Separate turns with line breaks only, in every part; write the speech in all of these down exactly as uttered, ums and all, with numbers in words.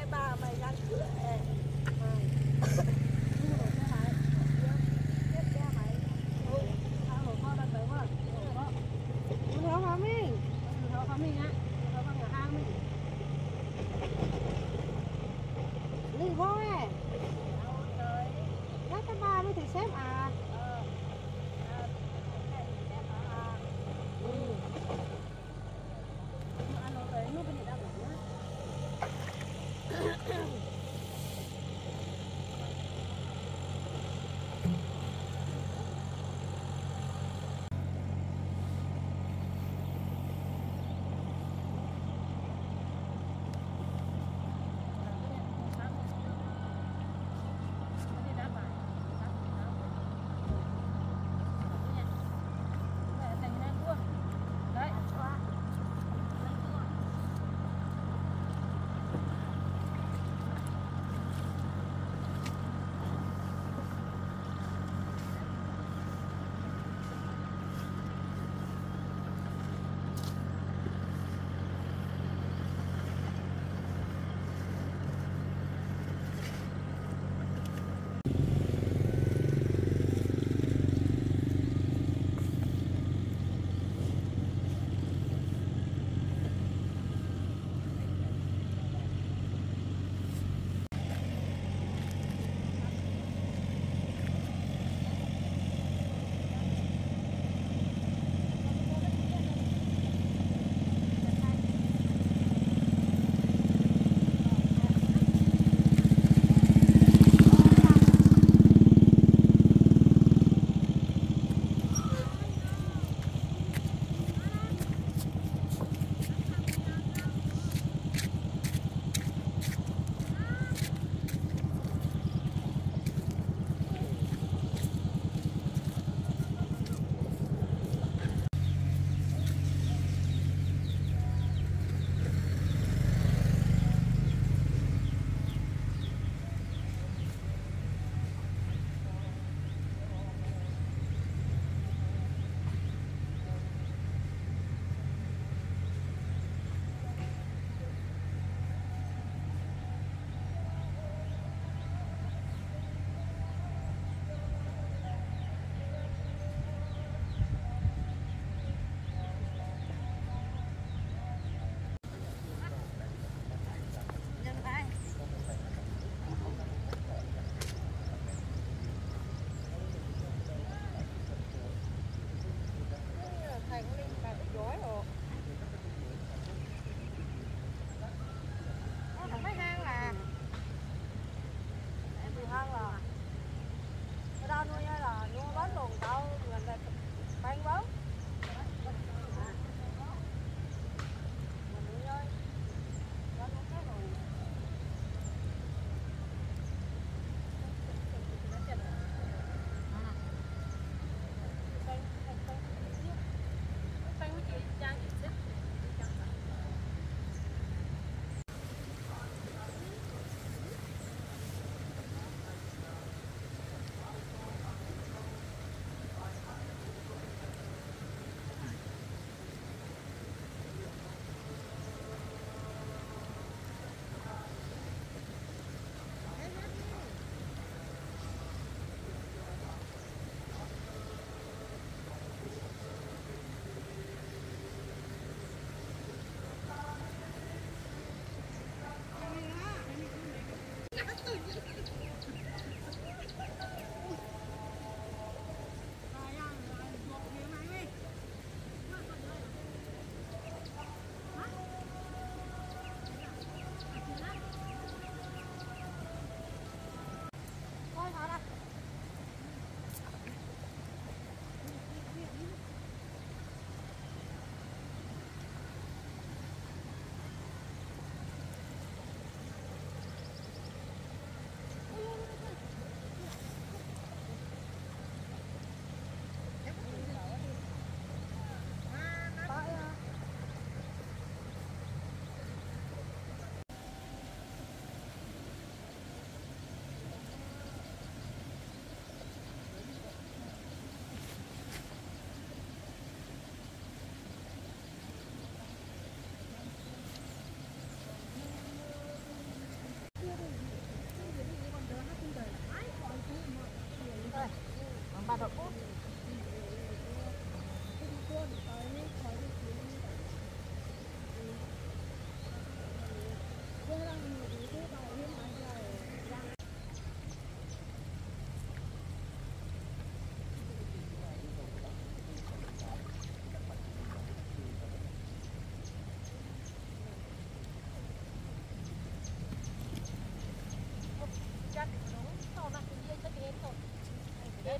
bà mày đang cửa đi thôi các cái ba mới thì xếp à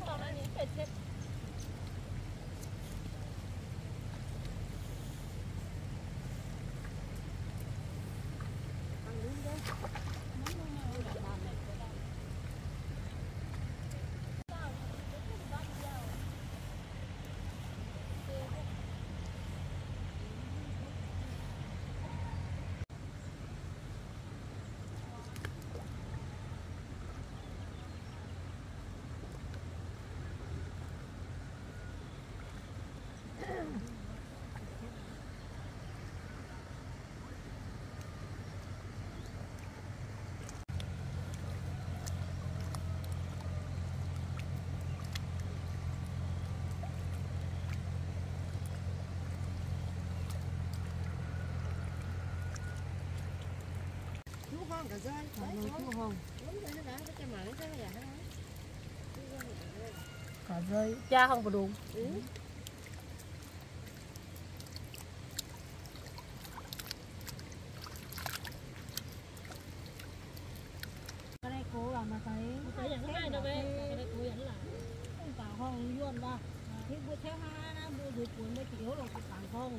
Con cả rơi, đấy chú hồng. Đúng rồi, nó đã cái cái mảng cái này
cả rơi cha không có đúng.
Ừ.
Cái này cố làm mà thấy cái này không ai đâu về, cái này cố dẫn là không cả hồng luôn ba. Thì bữa theo hai năm bữa dưới cuốn mới chỉ yếu là cái cảng hồng.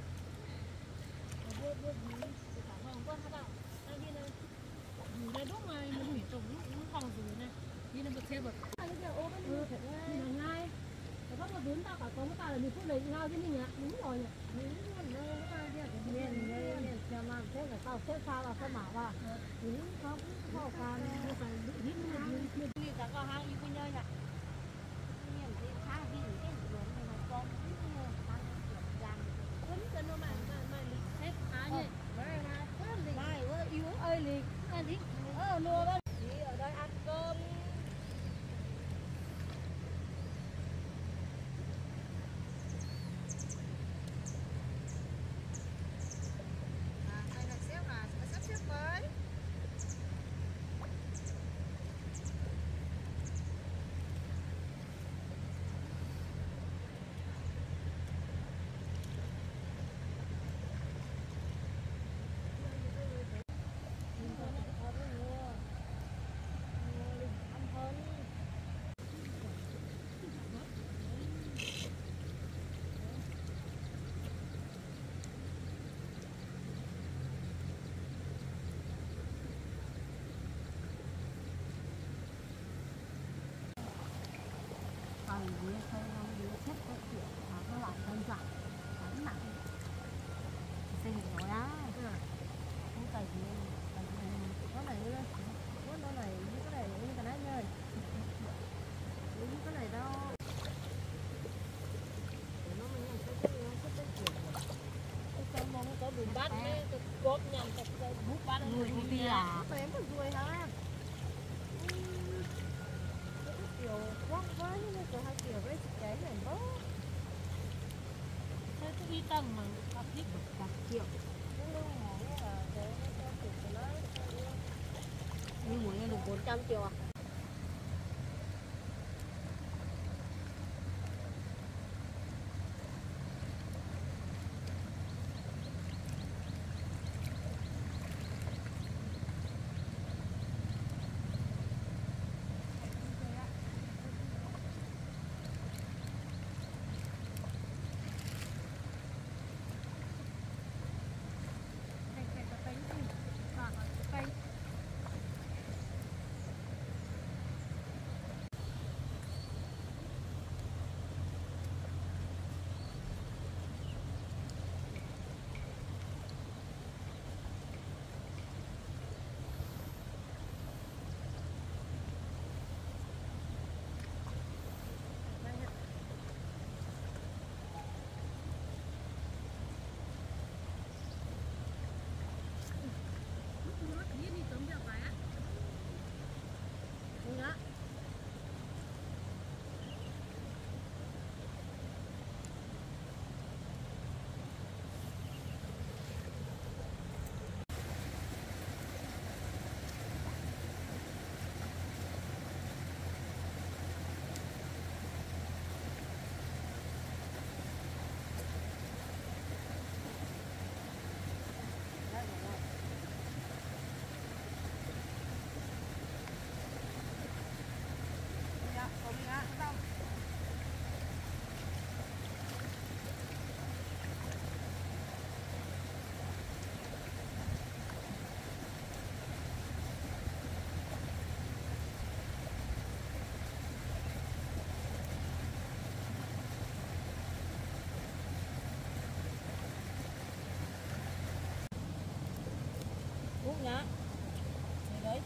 Bữa bữa gì cái cảng hồng con các bạn, đây đi này. Đây đúng mà mình hủy tổng nó hồng rồi này. Đi nó bật xe bật. Cái kia ô cái như thế này ngay. Có một đứa tao cả có một tao là mình phút đấy ngao chứ mình ạ, đúng rồi nhỉ.
Đúng rồi, nó ra kia cái miền đây, miền Nam Nam thế là tao xếp sao là sao bảo à. Đúng không, khó khăn, nó phải bị hít nó đi.
Mình đã có hai cái nơi nè.
Miền thì khá đi cái đường này mà con ăn kiểu rằng
Quấn cho nó mà mà mà lịch hết á nhỉ.
mai mai quá gì.
Mai ơi yếu ơi lịch, ăn đi. Ờ nua đó.
Đi ở đây ăn cơm.
Thằng dưới thôi nó dưới chết cái kiểu mà các bạn đơn giản đánh nặng xây hình nói á không phải gì
Cái này nữa, cái này như cái này như cái này nhơi. Như cái này đâu. Nó mình làm cái cái cái cái kiểu.
cái mong có bùn bát đấy cái cốt nhầm cái bút bát người đi à
Phải em phải ruồi hả? Cái kiểu quăng quá nhưng mà có hai kiểu với cái này bó.
thế cứ đi tầng mà cặp thích
Cả triệu. Nó lưu món là cái cái kiểu của nó.
như muốn được bốn trăm triệu à.
nhá. Đấy.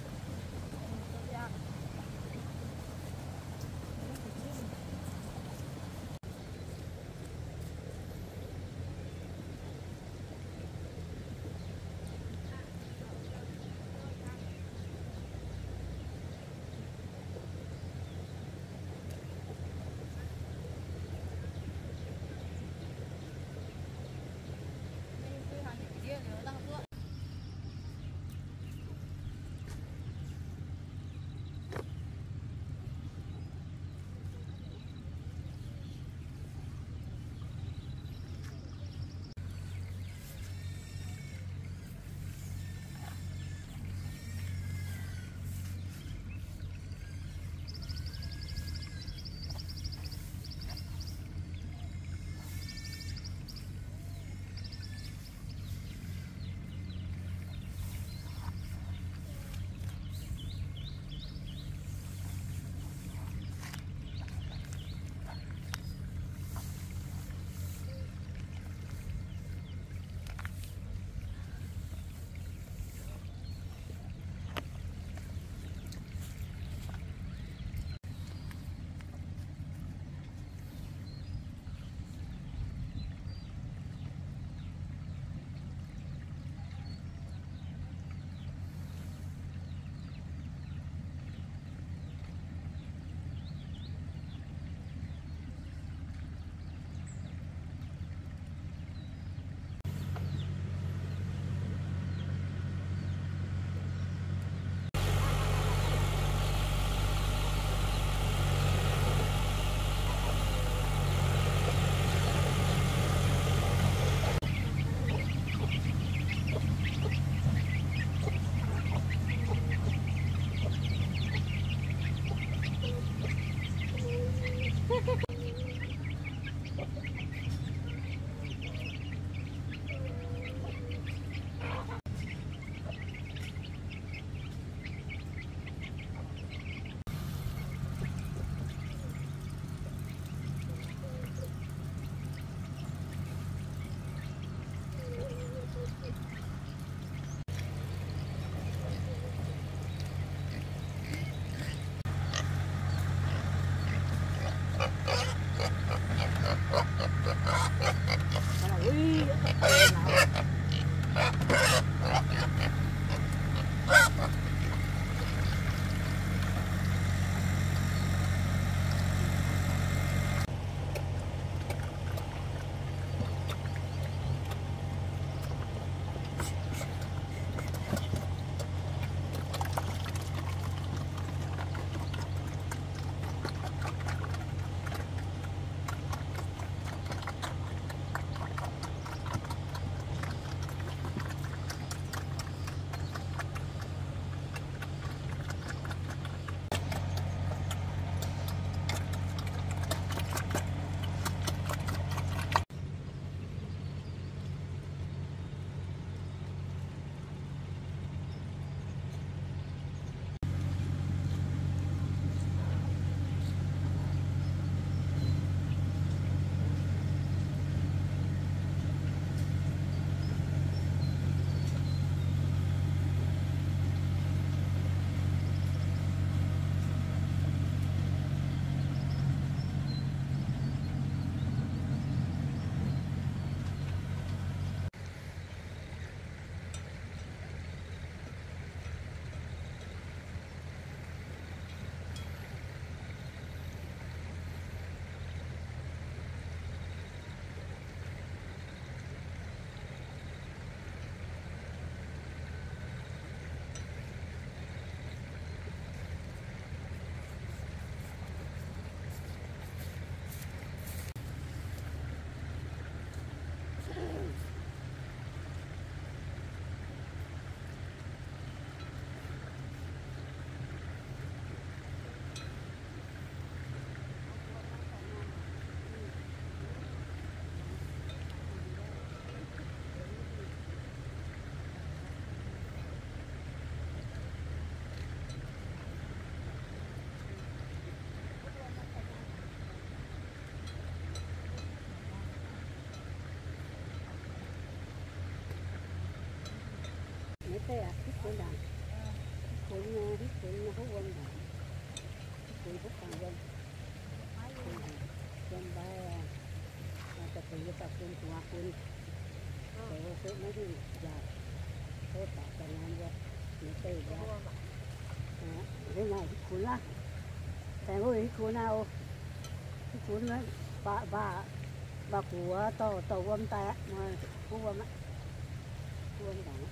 tê đó cái này cuốn láแต่ว่าอีกคนเอาอีกคนนั้นบ้าบ้าบ้าหัวโตโตวันแต่มาหัวมันหัวมันดัง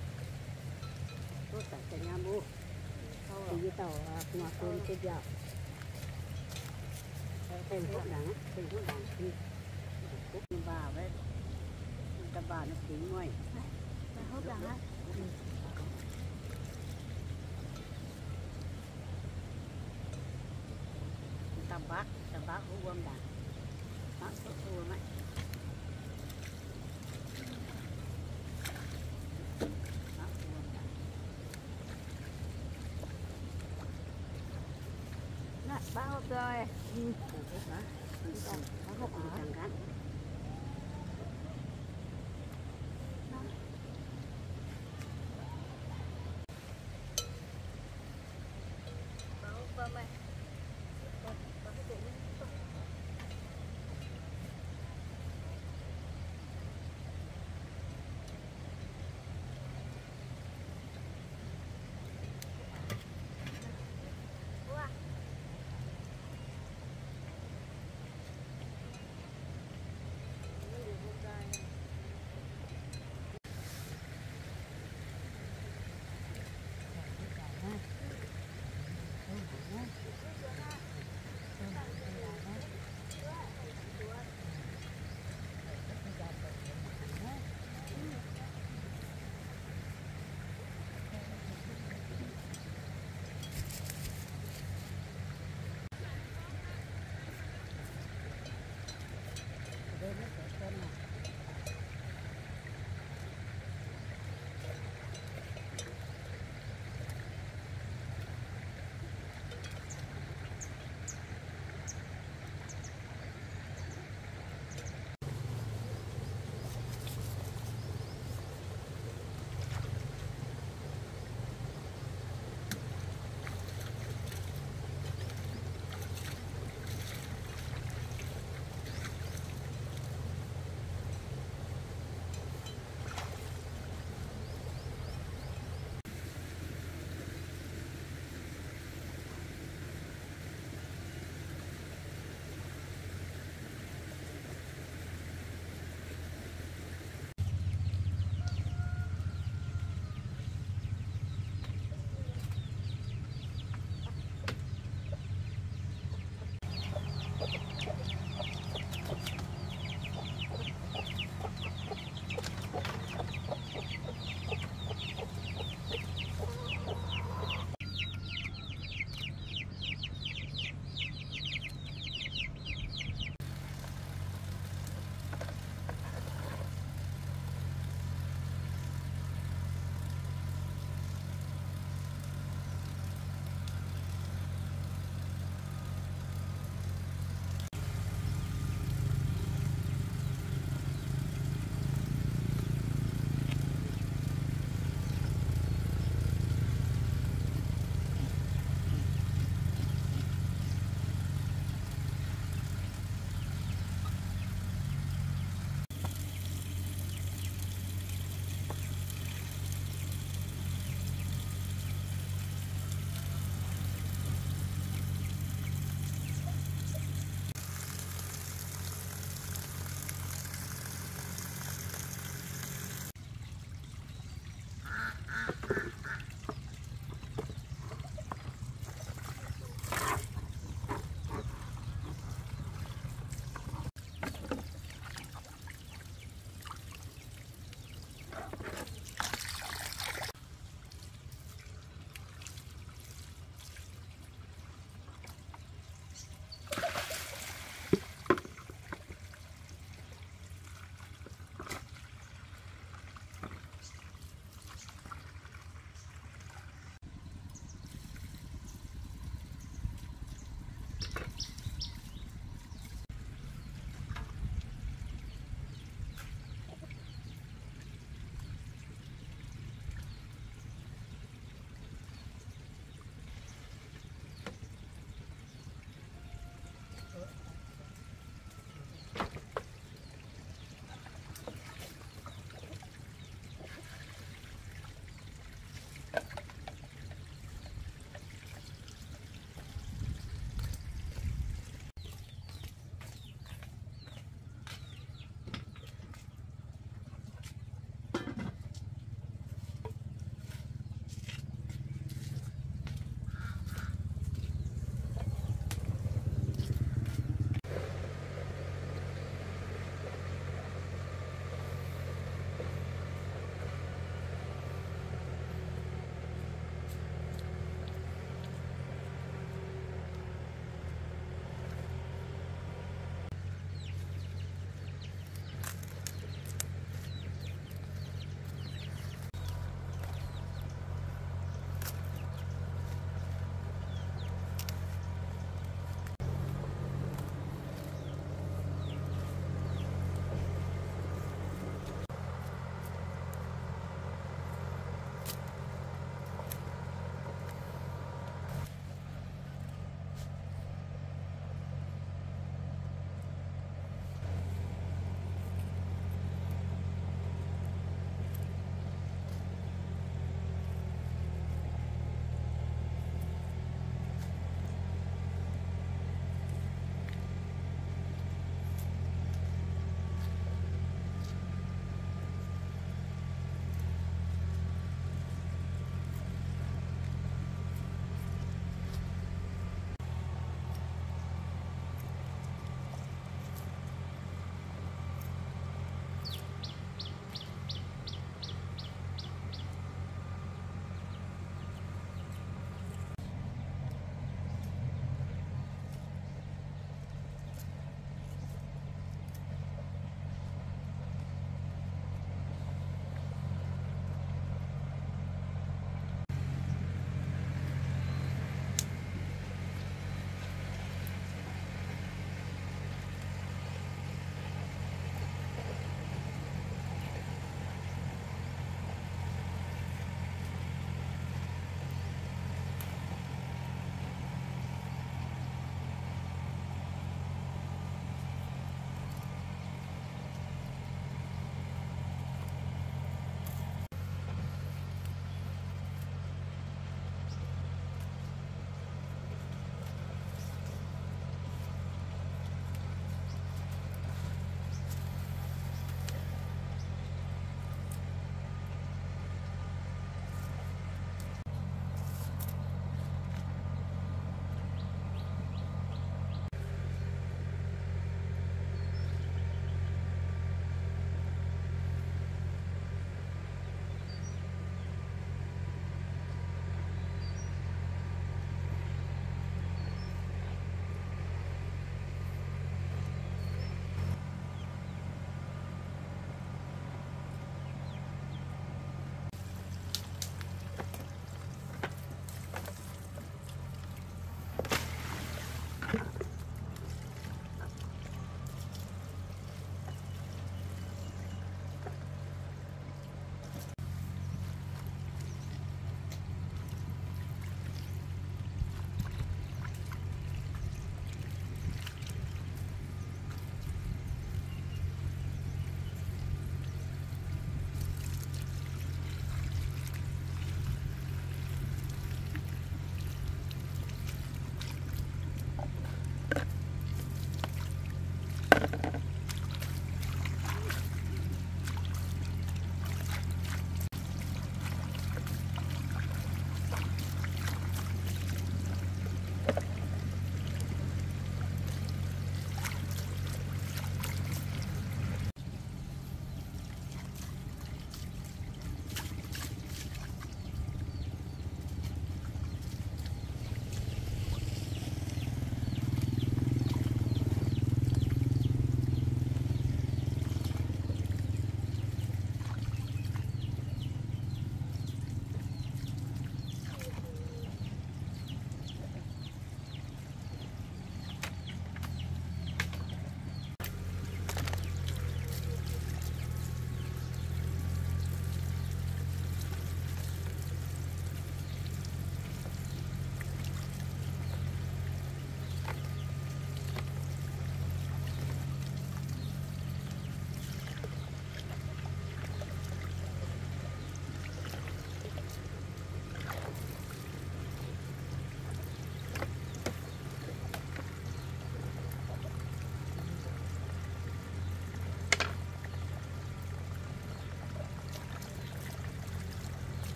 ตัวแต่จะงามบูตีโตหัวคนจะยาวเป็นพวกดังเป็นพวกดังที่พวกบ้าไว้ตะบ้านักตีง่อยแต่พวกดังนะตะบักตะบักหัวมันดังตักหัวมันตักหัวมันดังน่ะบ้าหกเลยอืมฮะบ้าหกอ่ะจังกันบ้าหกบ้าไหม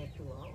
đẹp của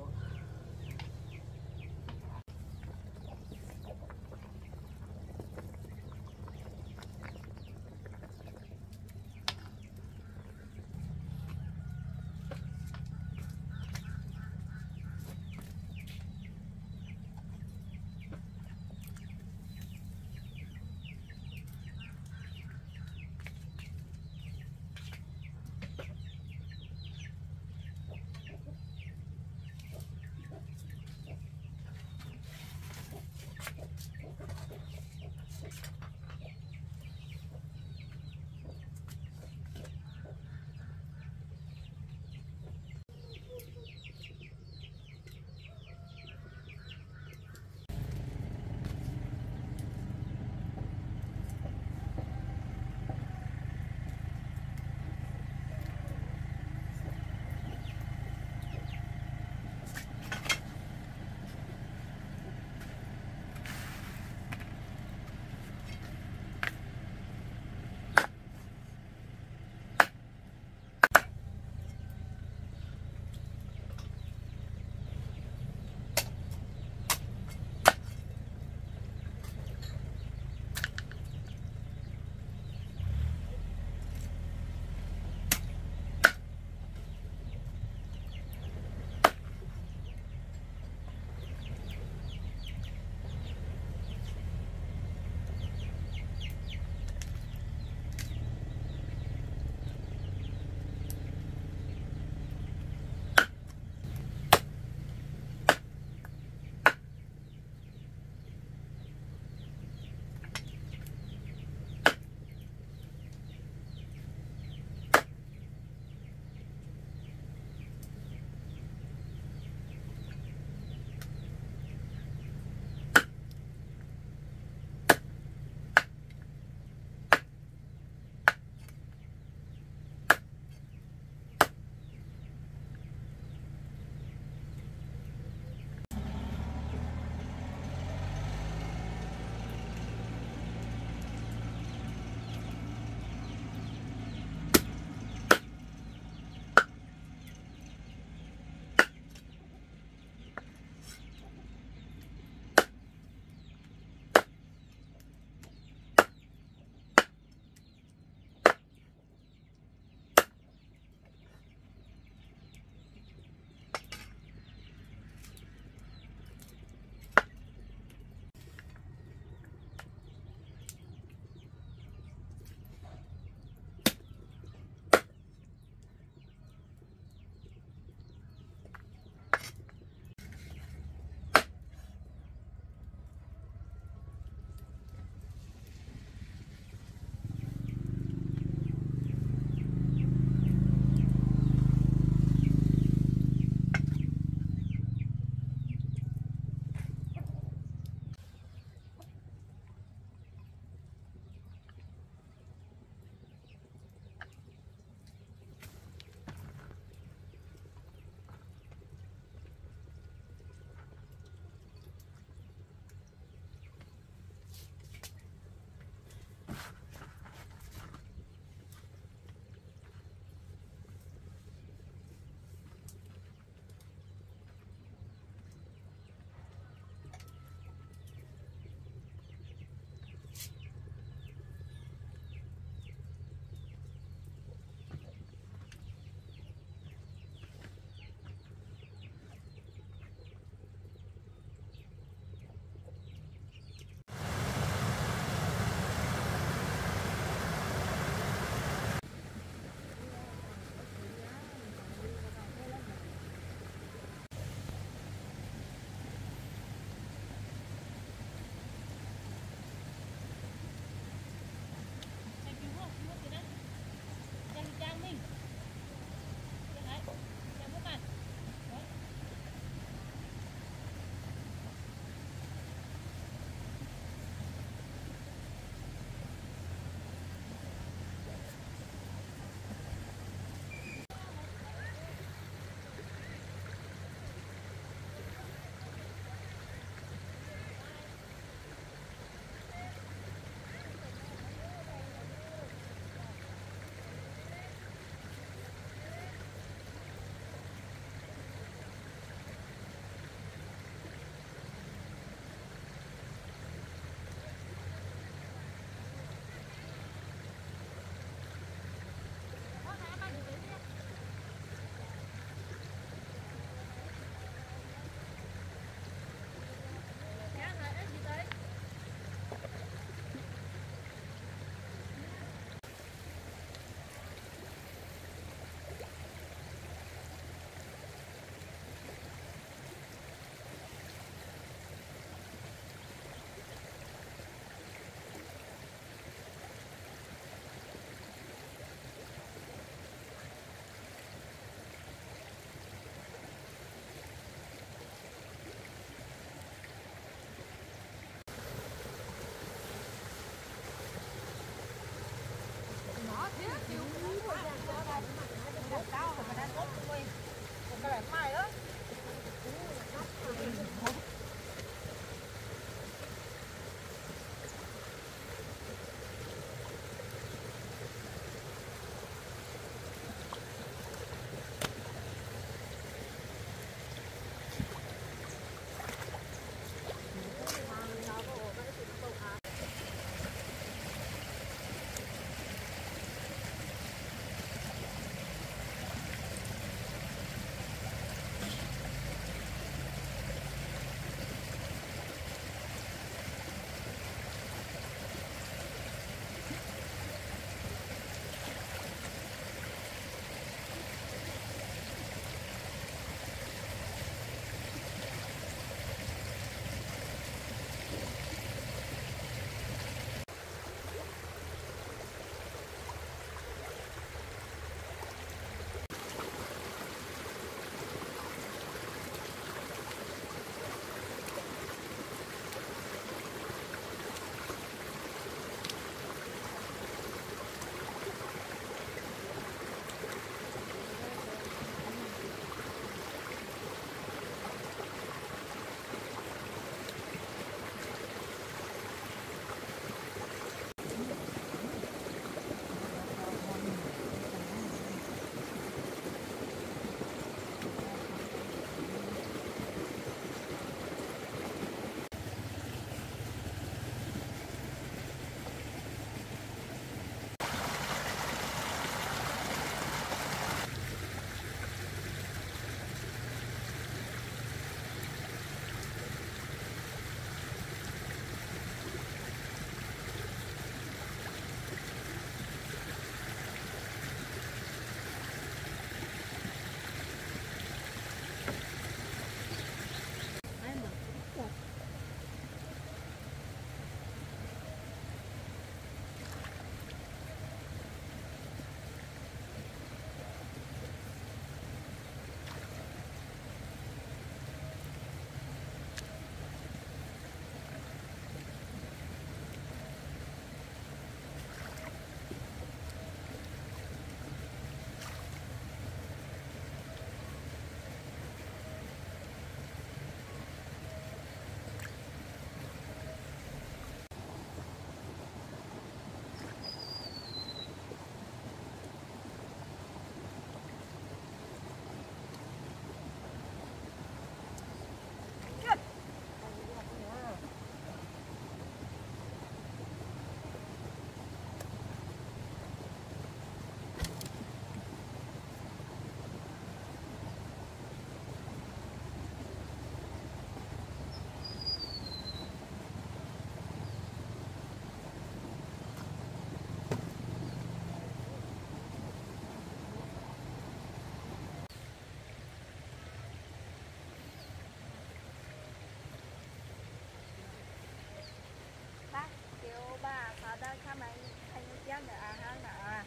hang nè à hang nè à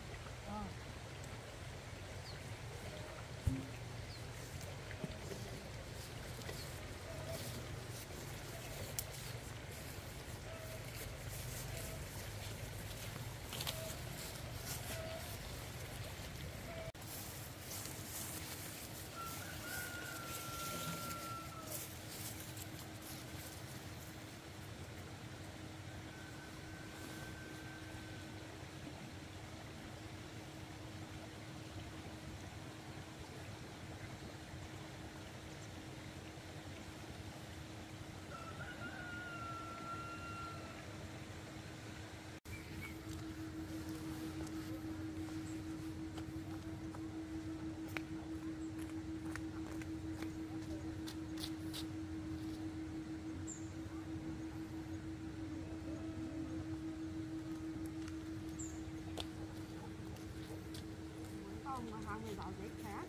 mà họ người bảo giấy khác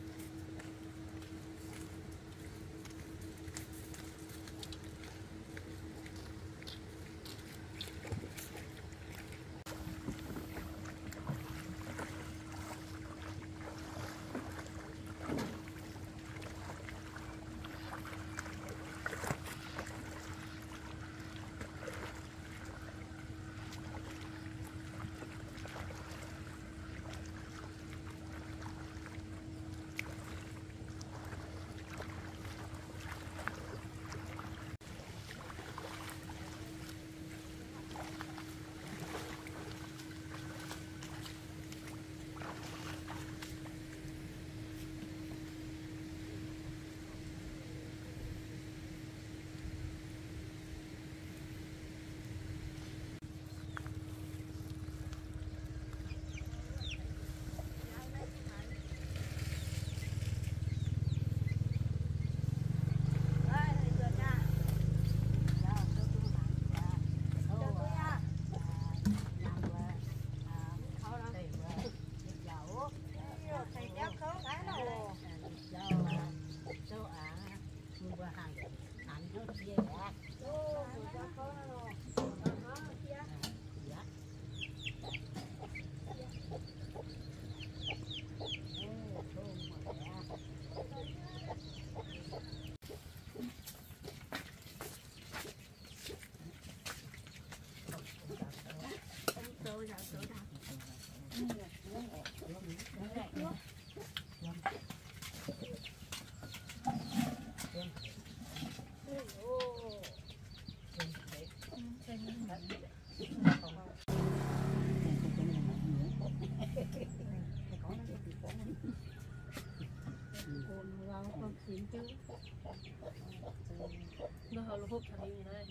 nó hơi hộp thật như này,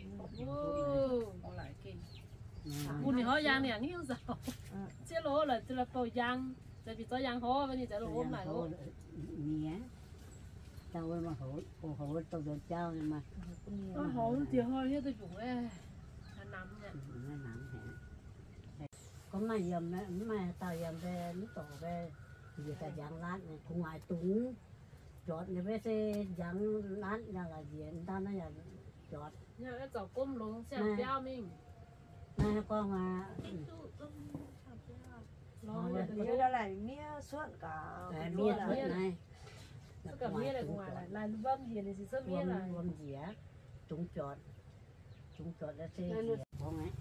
wow, lại kinh. Bún thì họ giang này nhiều dầu, chế lỗ là chỉ là bầu giang, tại vì cho giang họ bây giờ lỗ này lỗ.
Mía, tao mà hổ, hổ hổ tao được trao nhưng mà.
Nó hổ thì hơi như tôi chủ ấy, nó nắm nhỉ.
Nó nắm hả? Có mà dầm mà tao dầm về nó tổ về, giờ ta giang lát này, cùng ngoài túng. Chọt này với xe dán lát nhà là gì ta nó là chọt
nhà cái chậu cơm lông xem béo mình
này con mà
mía đó là mía suốt cả
mía suốt này
tất cả mía này ngoài là là vâm gì này thì sớm mía là
vâm gì á chúng chọt chúng chọt là xe con ấy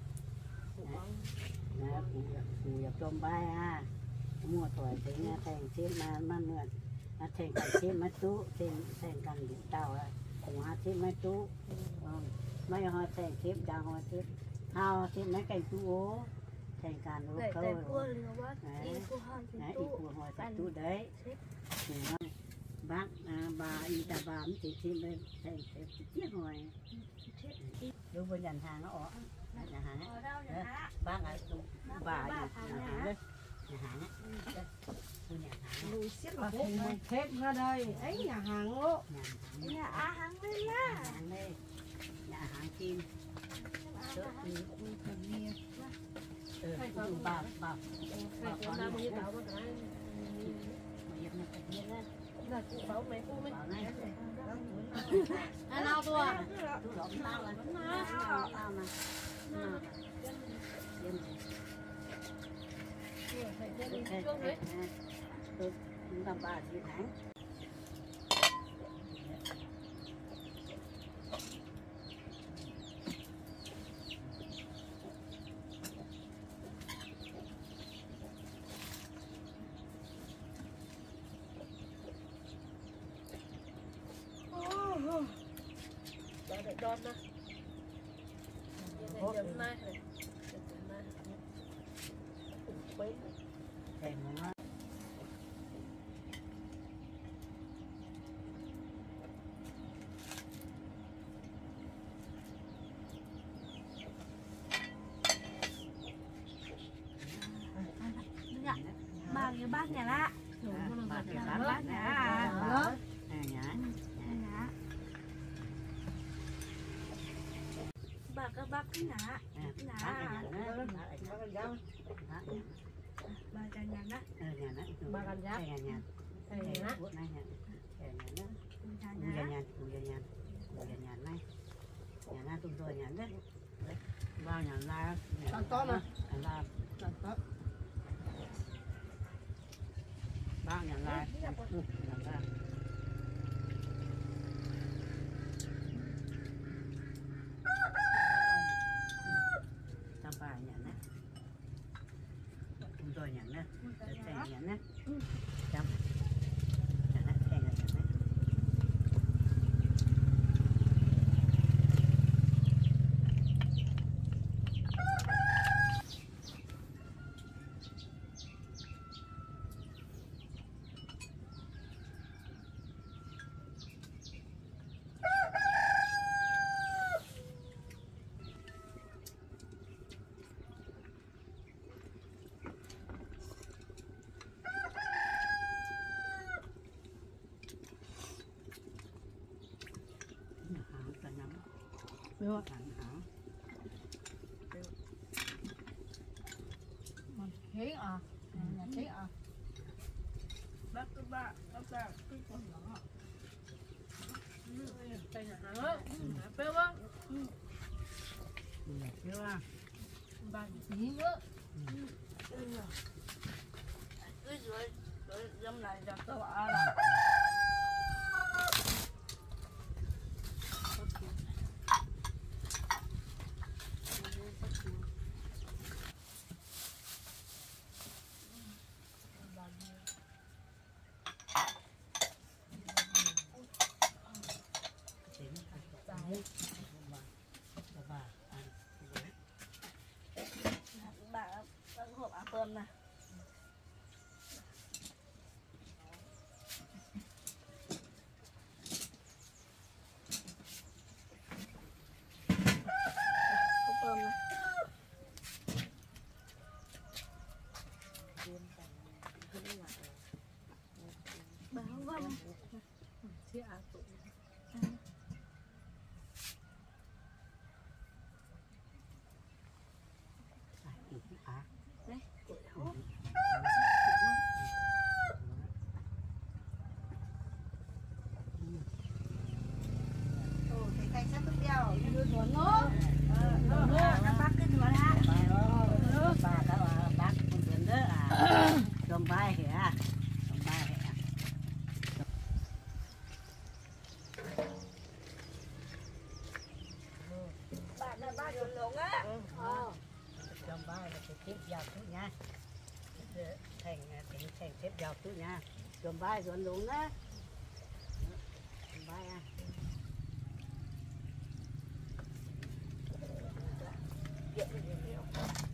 nè củ dập tôm bay à mua tuổi thì nghe thành xếp mà mà mượn nó thành cả xếp mấy tú thành thành cần điện tàu à cũng hai xếp mấy tú mấy họ thành xếp đào họ xếp hao xếp mấy cây tú ố thành cần lúa câu đấy đấy ít của họ xếp tú đấy bác bà y ta bà mới chỉ xếp lên thành xếp tiếc rồi đối với nhận hàng nó ó nhà hàng ấy bác ấy bà nhà hàng đấy nhà hàng ấy
lùi xiết là thành thép ra đây ấy nhà hàng lỗ nhà á hàng lên lá
nhà hàng đây nhà hàng chim ừ bà bà bà con nó như tao có cái mà nhập nhập nhiên á
là cụ bảo mày cụ mấy
anh nào tua tôi đổ tao là tao mà
Thầy trên trước đấy.
Tôi tầm ba chín tháng.
Để để đón nó. Chấm mai này. Chấm mai. Quên.
Thèm nó.
Ba cái bát nhà lạ.
Ba cái
Bát
bát
nhà
nhà.
lạ.
Nhà.
Ba cái bát cái nhà. Nhà. Ba cái nhà đó.
Ba con giáp.
Nhà nhà.
Thầy
Nhà
nhá.
bữa nay nhà. Nhà nhà. Nhà nhà. Nhà nhà. Nhà nhà này. Nhà na tụi tôi nhà đấy. Bao nhà na.
Con to mà.
Là
Con to.
bao nhà na. Nhà na. Ba nhận đấy, chúng tôi nhận đấy, thầy nhận đấy, chăm, nhận đấy, thầy nhận đấy.
Được rồi. Thế à? Nhà thế à? Bác các bạn, các bạn, cái con nhỏ. Đây là hàng á, phê quá.
Chưa?
Ba tí nữa.
Cứ rồi, rồi dâm này cho tôi bảo là bà đang hộp áo cơm nè. Hộp cơm nè. Bà không vâng.
Thế à tụi.
Đây. Ồ, cái cây sắt tiếp theo, nó đưa xuống nó. Ờ, nó nó bắt cái nó ra.
Bà đã bác con tuyển đó à, trong vai kìa, trong vai kìa.
Bạn là ba đường lũng á.
Ờ. Trong vai là cái tiếp vào chút nha, thành thành thành tiếp vào chút nha, trong vai rồi đúng á, trong vai à.